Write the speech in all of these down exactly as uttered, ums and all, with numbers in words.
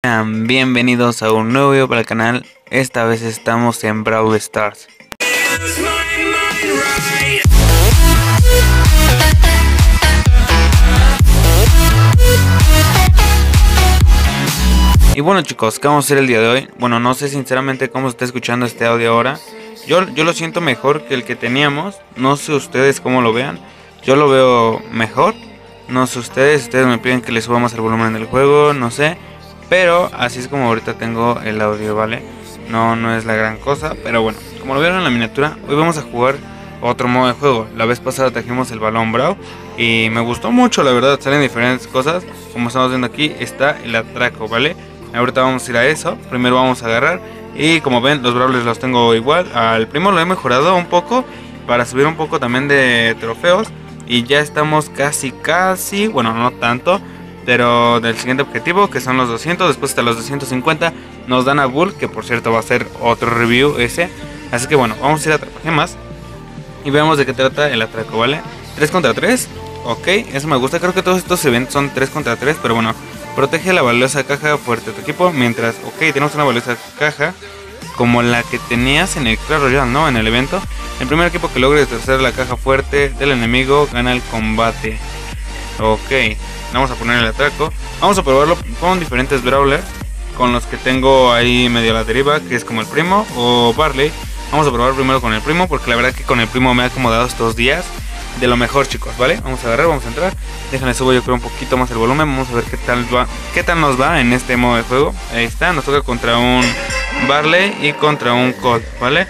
Sean bienvenidos a un nuevo video para el canal. Esta vez estamos en Brawl Stars. Y bueno chicos, ¿qué vamos a hacer el día de hoy? Bueno, no sé sinceramente cómo se está escuchando este audio ahora. Yo, yo lo siento mejor que el que teníamos. No sé ustedes cómo lo vean. Yo lo veo mejor. No sé ustedes, ustedes me piden que les suba más el volumen del juego, no sé. Pero así es como ahorita tengo el audio, ¿vale? No, no es la gran cosa, pero bueno, como lo vieron en la miniatura, hoy vamos a jugar otro modo de juego. La vez pasada trajimos el balón Brawl y me gustó mucho, la verdad, salen diferentes cosas. Como estamos viendo aquí, está el atraco, ¿vale? Ahorita vamos a ir a eso, primero vamos a agarrar. Y como ven, los Brawlers los tengo igual. Al primo lo he mejorado un poco para subir un poco también de trofeos. Y ya estamos casi, casi, bueno, no tanto, pero del siguiente objetivo, que son los doscientos. Después hasta los doscientos cincuenta nos dan a Bull, que por cierto va a ser otro review ese. Así que bueno, vamos a ir a Atrapagemas y veamos de qué trata el atraco, ¿vale? tres contra tres, ok, eso me gusta. Creo que todos estos eventos son tres contra tres, pero bueno. Protege la valiosa caja fuerte de tu equipo. Mientras, ok, tenemos una valiosa caja como la que tenías en el Clash Royale, ¿no? En el evento. El primer equipo que logre destrozar la caja fuerte del enemigo gana el combate. Ok, vamos a poner el atraco. Vamos a probarlo con diferentes Brawlers, con los que tengo ahí medio a la deriva, que es como el primo o Barley. Vamos a probar primero con el primo, porque la verdad que con el primo me ha acomodado estos días de lo mejor, chicos, ¿vale? Vamos a agarrar, vamos a entrar. Déjenme subo yo creo un poquito más el volumen. Vamos a ver qué tal va, qué tal nos va en este modo de juego. Ahí está, nos toca contra un Barley y contra un Colt, ¿vale?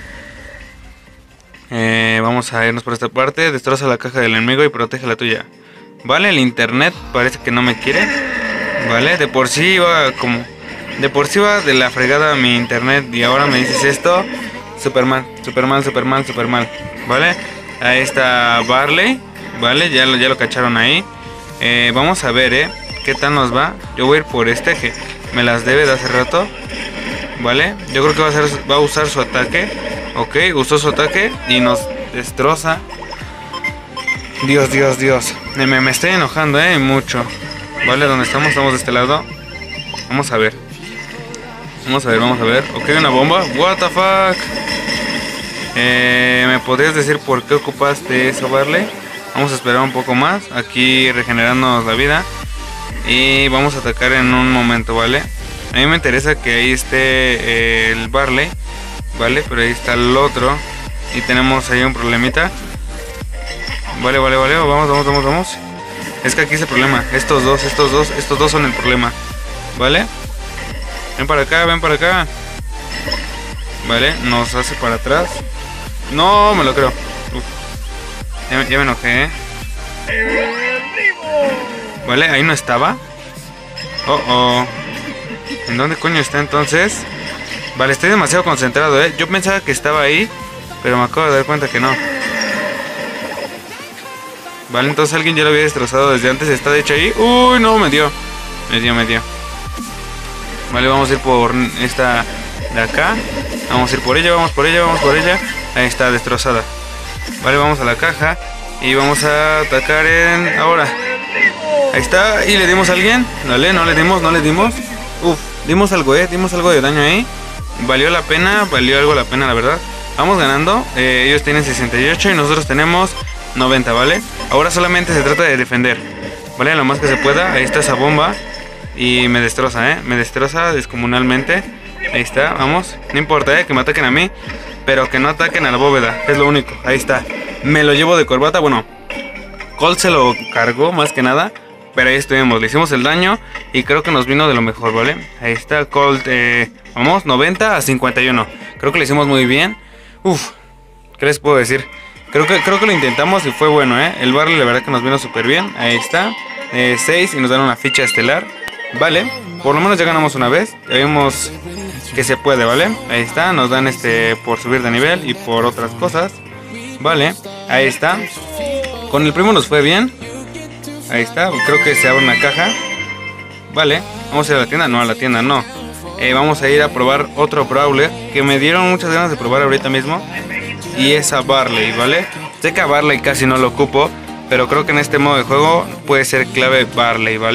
Eh, vamos a irnos por esta parte. Destroza la caja del enemigo y protege la tuya. Vale, el internet parece que no me quiere. Vale, de por sí iba como... De por sí va de la fregada mi internet y ahora me dices esto. Super mal, super mal, super mal, super mal. Vale, ahí está Barley. Vale, ya lo, ya lo cacharon ahí. Eh, vamos a ver, eh, qué tal nos va. Yo voy a ir por este que me las debe de hace rato. Vale, yo creo que va a, ser, va a usar su ataque. Ok, usó su ataque y nos destroza. Dios, Dios, Dios. Me, me estoy enojando, eh, mucho. Vale, ¿dónde estamos? Estamos de este lado. Vamos a ver. Vamos a ver, vamos a ver. Ok, una bomba. What the fuck. Eh, ¿Me podrías decir por qué ocupaste eso, Barley? Vamos a esperar un poco más. Aquí regenerándonos la vida. Y vamos a atacar en un momento, ¿vale? A mí me interesa que ahí esté eh, el Barley, ¿vale? Pero ahí está el otro. Y tenemos ahí un problemita. Vale, vale, vale. Vamos, vamos, vamos, vamos. Es que aquí es el problema. Estos dos, estos dos, estos dos son el problema. ¿Vale? Ven para acá, ven para acá. Vale, nos hace para atrás. No, me lo creo. Uf. Ya, ya me enojé, ¿eh? Vale, ahí no estaba. Oh, oh. ¿En dónde coño está entonces? Vale, estoy demasiado concentrado, ¿eh? Yo pensaba que estaba ahí, pero me acabo de dar cuenta que no. Vale, entonces alguien ya lo había destrozado desde antes. Está de hecho ahí. Uy, no, me dio. Me dio, me dio. Vale, vamos a ir por esta de acá. Vamos a ir por ella, vamos por ella, vamos por ella. Ahí está, destrozada. Vale, vamos a la caja y vamos a atacar en... ahora. Ahí está, y le dimos a alguien. Dale, no le dimos, no le dimos. Uf, dimos algo, eh, dimos algo de daño ahí. Valió la pena, valió algo la pena, la verdad. Vamos ganando, eh, ellos tienen sesenta y ocho y nosotros tenemos noventa, ¿vale? Ahora solamente se trata de defender, ¿vale? Lo más que se pueda. Ahí está esa bomba y me destroza, eh, me destroza descomunalmente. Ahí está, vamos, no importa, eh, que me ataquen a mí, pero que no ataquen a la bóveda, es lo único. Ahí está, me lo llevo de corbata. Bueno, Colt se lo cargó más que nada, pero ahí estuvimos, le hicimos el daño y creo que nos vino de lo mejor, ¿vale? Ahí está Colt, eh, vamos, noventa a cincuenta y uno. Creo que lo hicimos muy bien. Uf, ¿qué les puedo decir? Creo que, creo que lo intentamos y fue bueno, ¿eh? El Barley la verdad que nos vino súper bien. Ahí está, eh, seis y nos dan una ficha estelar. Vale, por lo menos ya ganamos una vez. Ya vimos que se puede, ¿vale? Ahí está, nos dan este por subir de nivel y por otras cosas. Vale, ahí está. Con el primo nos fue bien. Ahí está, creo que se abre una caja. Vale, vamos a ir a la tienda. No, a la tienda no. eh, Vamos a ir a probar otro Brawler que me dieron muchas ganas de probar ahorita mismo. Y es a Barley, ¿vale? Sé que a Barley casi no lo ocupo, pero creo que en este modo de juego puede ser clave Barley, ¿vale?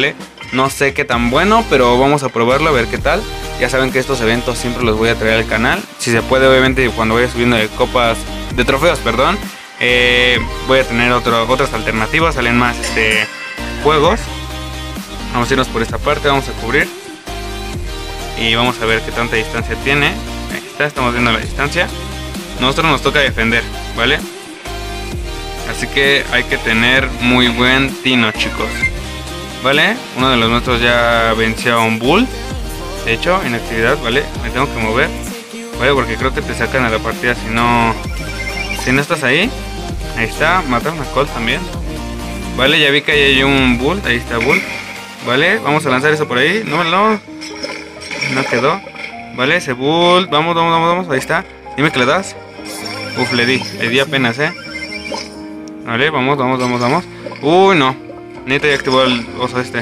No sé qué tan bueno, pero vamos a probarlo a ver qué tal. Ya saben que estos eventos siempre los voy a traer al canal. Si se puede, obviamente, cuando vaya subiendo de copas, de trofeos, perdón. Eh, voy a tener otro, otras alternativas, salen más este, juegos. Vamos a irnos por esta parte, vamos a cubrir. Y vamos a ver qué tanta distancia tiene. Ahí está, estamos viendo la distancia. Nosotros nos toca defender, ¿vale? Así que hay que tener muy buen tino, chicos. ¿Vale? Uno de los nuestros ya venció a un bull. De hecho, inactividad, ¿vale? Me tengo que mover, ¿vale? Porque creo que te sacan a la partida si no... Si no estás ahí. Ahí está, mataron a Colt también. Vale, ya vi que ahí hay un bull. Ahí está bull. Vale, vamos a lanzar eso por ahí. No, no. No quedó. Vale, ese bull. Vamos, vamos, vamos, vamos. Ahí está. Dime que le das. Uf, le di. Le di apenas, eh. Vale, vamos, vamos, vamos, vamos. Uy, no. Neta ya activó el oso este.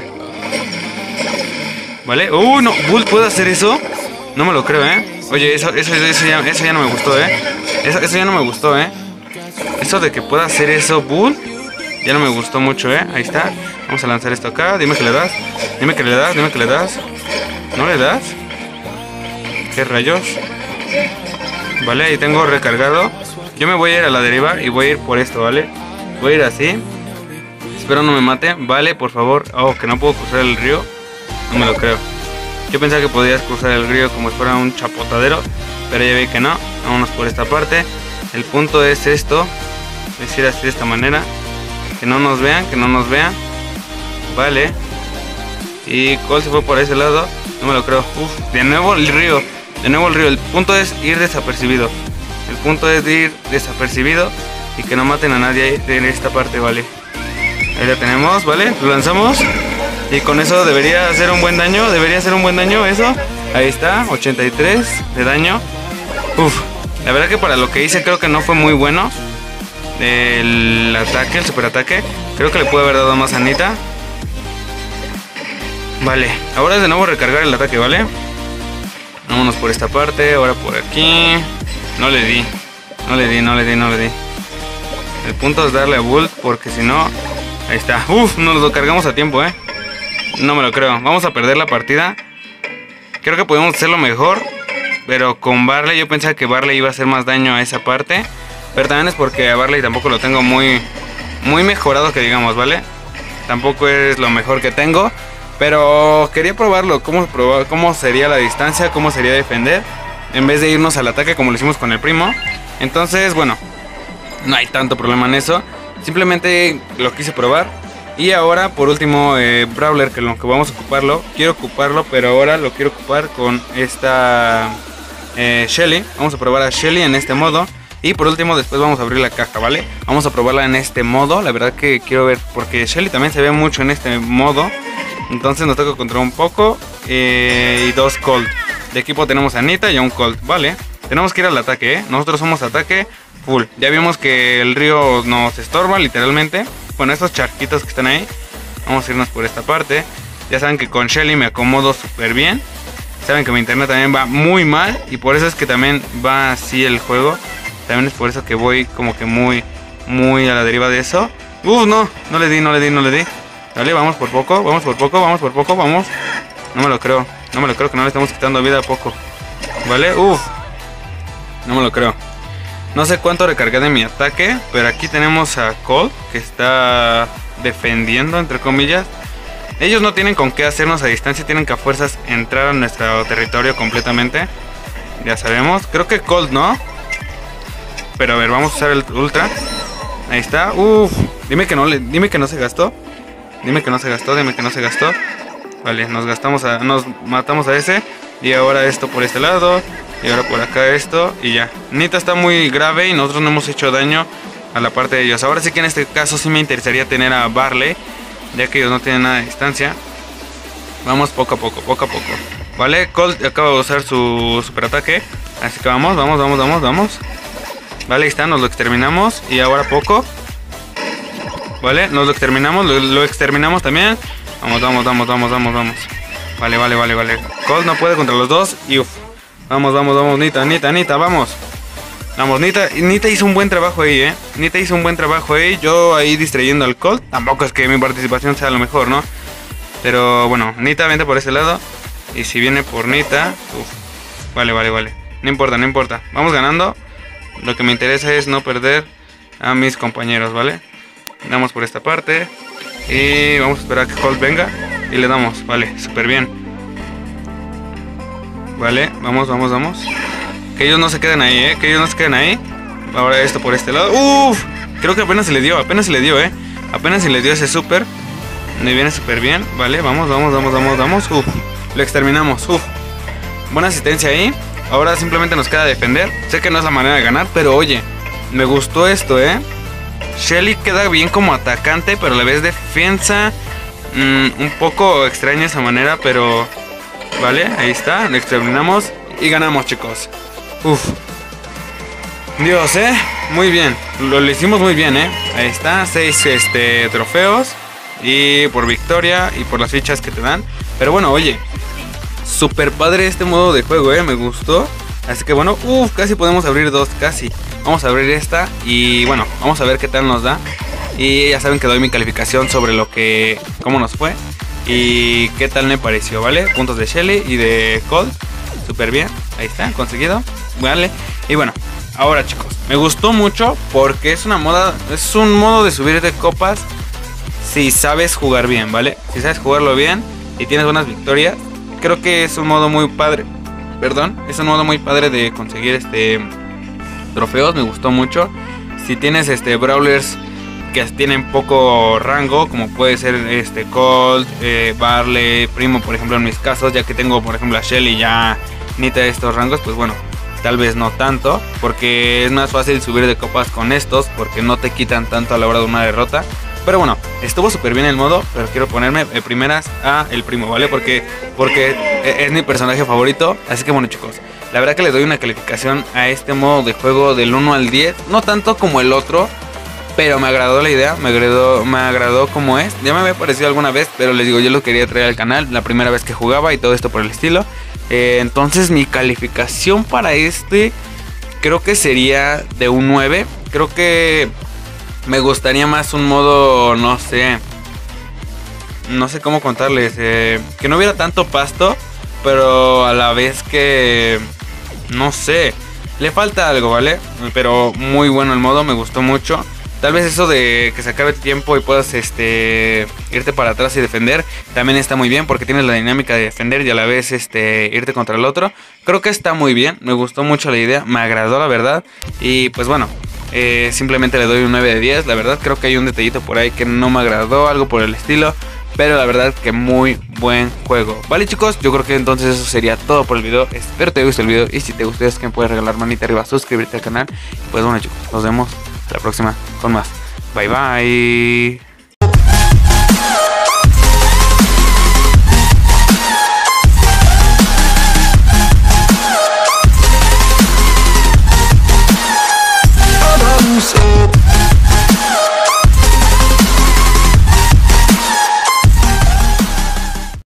Vale. Uy, no. ¿Bull puede hacer eso? No me lo creo, eh. Oye, eso, eso, eso, ya, eso ya no me gustó, eh. Eso, eso ya no me gustó, eh. Eso de que pueda hacer eso, Bull, ya no me gustó mucho, eh. Ahí está. Vamos a lanzar esto acá. Dime que le das. Dime que le das, dime que le das. ¿No le das? ¿Qué rayos? Vale, ahí tengo recargado. Yo me voy a ir a la deriva y voy a ir por esto, ¿vale? Voy a ir así. Espero no me mate. Vale, por favor. Oh, que no puedo cruzar el río. No me lo creo. Yo pensaba que podías cruzar el río como si fuera un chapotadero, pero ya vi que no. Vámonos por esta parte. El punto es esto. Es ir así de esta manera. Que no nos vean, que no nos vean. Vale. Y Colt se fue por ese lado. No me lo creo. Uf, de nuevo el río. De nuevo el río. El punto es ir desapercibido. El punto es ir desapercibido y que no maten a nadie de esta parte, vale. Ahí la tenemos, vale. Lo lanzamos. Y con eso debería hacer un buen daño. Debería hacer un buen daño eso. Ahí está, ochenta y tres de daño. Uf, la verdad que para lo que hice creo que no fue muy bueno el ataque, el super ataque. Creo que le pude haber dado más a Nita. Vale, ahora es de nuevo recargar el ataque, ¿vale? Vámonos por esta parte, ahora por aquí. No le di, no le di, no le di, no le di. El punto es darle a Bull porque si no... Ahí está, uf, nos lo cargamos a tiempo, eh. No me lo creo, vamos a perder la partida. Creo que podemos hacerlo mejor, pero con Barley yo pensaba que Barley iba a hacer más daño a esa parte. Pero también es porque a Barley tampoco lo tengo muy, muy mejorado, que digamos, ¿vale? Tampoco es lo mejor que tengo, pero quería probarlo, cómo, probar, cómo sería la distancia, cómo sería defender, en vez de irnos al ataque como lo hicimos con el primo. Entonces, bueno, no hay tanto problema en eso. Simplemente lo quise probar. Y ahora, por último, eh, Brawler, que lo que vamos a ocuparlo. Quiero ocuparlo, pero ahora lo quiero ocupar con esta eh, Shelly. Vamos a probar a Shelly en este modo. Y por último, después vamos a abrir la caja, ¿vale? Vamos a probarla en este modo. La verdad que quiero ver, porque Shelly también se ve mucho en este modo. Entonces nos toca controlar un poco. Eh, y dos Colt. De equipo tenemos a Nita y a un Colt, ¿vale? Tenemos que ir al ataque, ¿eh? Nosotros somos ataque full. Ya vimos que el río nos estorba, literalmente. Con estos charquitos que están ahí. Vamos a irnos por esta parte. Ya saben que con Shelly me acomodo súper bien. Saben que mi internet también va muy mal. Y por eso es que también va así el juego. También es por eso que voy como que muy, muy a la deriva de eso. Uf, no, no le di, no le di, no le di. Dale, vamos por poco, vamos por poco, vamos por poco, vamos. No me lo creo, no me lo creo que no le estamos quitando vida a poco. Vale, uf. No me lo creo. No sé cuánto recargué de mi ataque, pero aquí tenemos a Colt, que está defendiendo, entre comillas. Ellos no tienen con qué hacernos a distancia, tienen que a fuerzas entrar a nuestro territorio completamente. Ya sabemos, creo que Colt no. Pero a ver, vamos a usar el ultra. Ahí está, uff. Dime que no, le, dime que no se gastó. Dime que no se gastó, dime que no se gastó. Vale, nos gastamos a, nos matamos a ese. Y ahora esto por este lado. Y ahora por acá esto y ya. Nita está muy grave y nosotros no hemos hecho daño a la parte de ellos. Ahora sí que en este caso sí me interesaría tener a Barley, ya que ellos no tienen nada de distancia. Vamos poco a poco, poco a poco. Vale, Colt acaba de usar su super ataque. Así que vamos, vamos, vamos, vamos, vamos. Vale, ahí está, nos lo exterminamos. Y ahora poco. Vale, nos lo exterminamos, lo, lo exterminamos también. Vamos, vamos, vamos, vamos, vamos, vamos. Vale, vale, vale, vale. Colt no puede contra los dos y uff. Vamos, vamos, vamos, Nita, Nita, Nita, vamos. Vamos, Nita, Nita hizo un buen trabajo ahí, eh. Nita hizo un buen trabajo ahí. Yo ahí distrayendo al Colt. Tampoco es que mi participación sea lo mejor, ¿no? Pero bueno, Nita vente por ese lado. Y si viene por Nita, uf, vale, vale, vale. No importa, no importa. Vamos ganando. Lo que me interesa es no perder a mis compañeros, ¿vale? Damos por esta parte. Y vamos a esperar a que Colt venga. Y le damos, vale, súper bien. Vale, vamos, vamos, vamos. Que ellos no se queden ahí, ¿eh? Que ellos no se queden ahí. Ahora esto por este lado. Uf, creo que apenas se le dio, apenas se le dio, ¿eh? Apenas se le dio ese super. Me viene súper bien, vale, vamos, vamos, vamos, vamos, vamos. Uf, lo exterminamos, uf. Buena asistencia ahí. Ahora simplemente nos queda defender. Sé que no es la manera de ganar, pero oye, me gustó esto, ¿eh? Shelly queda bien como atacante, pero a la vez defensa. Mm, un poco extraña esa manera, pero... Vale, ahí está, lo exterminamos y ganamos, chicos. Uf. Dios, ¿eh? Muy bien, lo, lo hicimos muy bien, ¿eh? Ahí está, seis este, trofeos. Y por victoria y por las fichas que te dan. Pero bueno, oye, super padre este modo de juego, ¿eh? Me gustó. Así que bueno, uff, casi podemos abrir dos, casi. Vamos a abrir esta y bueno, vamos a ver qué tal nos da. Y ya saben que doy mi calificación sobre lo que, cómo nos fue y qué tal me pareció, ¿vale? Puntos de Shelly y de Colt, súper bien, ahí está, conseguido, vale. Y bueno, ahora chicos, me gustó mucho porque es una moda, es un modo de subir de copas si sabes jugar bien, ¿vale? Si sabes jugarlo bien y tienes buenas victorias, creo que es un modo muy padre. Perdón, es un modo muy padre de conseguir este trofeos, me gustó mucho. Si tienes este brawlers que tienen poco rango, como puede ser este Colt, eh, Barley, Primo, por ejemplo, en mis casos, ya que tengo por ejemplo a Shelly ya Nita de estos rangos, pues bueno, tal vez no tanto, porque es más fácil subir de copas con estos, porque no te quitan tanto a la hora de una derrota. Pero bueno, estuvo súper bien el modo, pero quiero ponerme de primeras a el Primo, ¿vale? Porque, porque es mi personaje favorito. Así que bueno chicos, la verdad que le doy una calificación a este modo de juego del uno al diez. No tanto como el otro, pero me agradó la idea, me agradó, me agradó como es. Ya me había parecido alguna vez, pero les digo, yo lo quería traer al canal la primera vez que jugaba y todo esto por el estilo. eh, Entonces mi calificación para este creo que sería de un nueve. Creo que... me gustaría más un modo, no sé, no sé cómo contarles, eh, que no hubiera tanto pasto, pero a la vez que, no sé, le falta algo, ¿vale? Pero muy bueno el modo, me gustó mucho. Tal vez eso de que se acabe el tiempo y puedas este, irte para atrás y defender, también está muy bien porque tienes la dinámica de defender y a la vez este, irte contra el otro. Creo que está muy bien, me gustó mucho la idea, me agradó la verdad. Y pues bueno, Eh, simplemente le doy un nueve de diez. La verdad creo que hay un detallito por ahí que no me agradó, algo por el estilo, pero la verdad que muy buen juego. Vale chicos, yo creo que entonces eso sería todo por el video. Espero te haya gustado el video y si te gustó es que me puedes regalar manita arriba, suscribirte al canal. Y pues bueno chicos, nos vemos la próxima con más. Bye bye. So